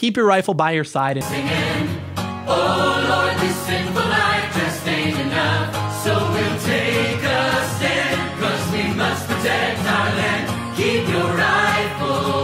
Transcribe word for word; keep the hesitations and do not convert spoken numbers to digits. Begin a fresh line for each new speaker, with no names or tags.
keep your rifle by your side and
Singing, oh Lord, this sinful life just ain't enough. So we'll take a stand, cause we must protect our land. Keep your rifle